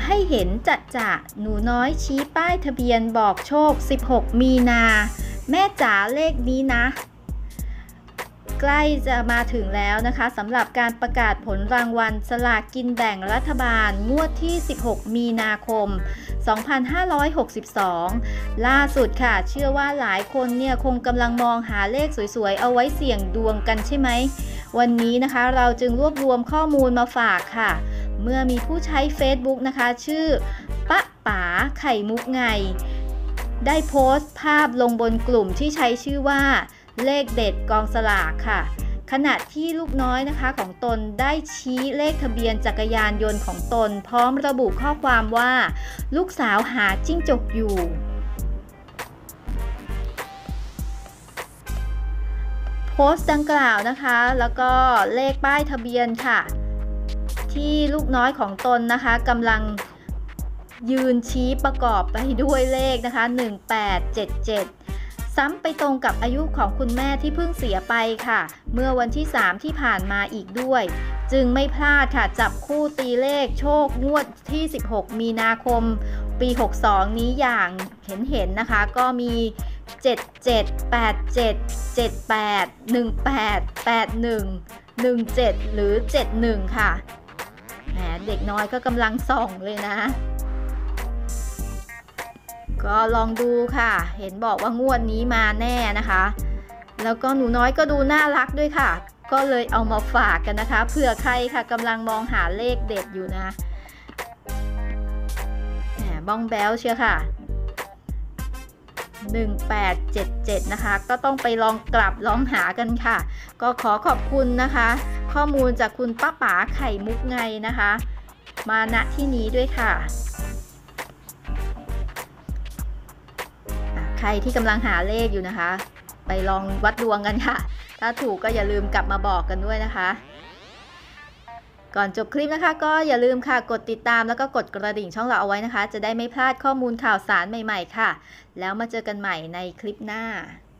ให้เห็นจะหนูน้อยชี้ป้ายทะเบียนบอกโชค16มีนาแม่จ๋าเลขนี้นะใกล้จะมาถึงแล้วนะคะสำหรับการประกาศผลรางวัลสลากกินแบ่งรัฐบาลงวดที่16มีนาคม2562ล่าสุดค่ะเชื่อว่าหลายคนเนี่ยคงกำลังมองหาเลขสวยๆเอาไว้เสี่ยงดวงกันใช่ไหมวันนี้นะคะเราจึงรวบรวมข้อมูลมาฝากค่ะเมื่อมีผู้ใช้ Facebook นะคะชื่อปะป๋าไข่มุกไงได้โพสต์ภาพลงบนกลุ่มที่ใช้ชื่อว่าเลขเด็ดกองสลากค่ะขณะที่ลูกน้อยนะคะของตนได้ชี้เลขทะเบียนจักรยานยนต์ของตนพร้อมระบุข้อความว่าลูกสาวหาจิ้งจกอยู่โพสต์ดังกล่าวนะคะแล้วก็เลขป้ายทะเบียนค่ะที่ลูกน้อยของตนนะคะกำลังยืนชี้ประกอบไปด้วยเลขนะคะ1877ซ้ำไปตรงกับอายุของคุณแม่ที่เพิ่งเสียไปค่ะเมื่อวันที่3ที่ผ่านมาอีกด้วยจึงไม่พลาดค่ะจับคู่ตีเลขโชคงวดที่16มีนาคมปี62นี้อย่างเห็นนะคะก็มี77 87 78 18 81 17หรือ71ค่ะแหมเด็กน้อยก็กำลังส่องเลยนะก็ลองดูค่ะเห็นบอกว่างวดนี้มาแน่นะคะแล้วก็หนูน้อยก็ดูน่ารักด้วยค่ะก็เลยเอามาฝากกันนะคะเผื่อใครค่ะกำลังมองหาเลขเด็ดอยู่นะแหมบ้องแบ้วเชียวค่ะ1877นะคะก็ต้องไปลองกลับลองหากันค่ะก็ขอขอบคุณนะคะข้อมูลจากคุณป้าป๋าไข่มุกไงนะคะมาณที่นี้ด้วยค่ะใครที่กำลังหาเลขอยู่นะคะไปลองวัดดวงกันค่ะถ้าถูกก็อย่าลืมกลับมาบอกกันด้วยนะคะก่อนจบคลิปนะคะก็อย่าลืมค่ะกดติดตามแล้วก็กดกระดิ่งช่องเราเอาไว้นะคะจะได้ไม่พลาดข้อมูลข่าวสารใหม่ๆค่ะแล้วมาเจอกันใหม่ในคลิปหน้า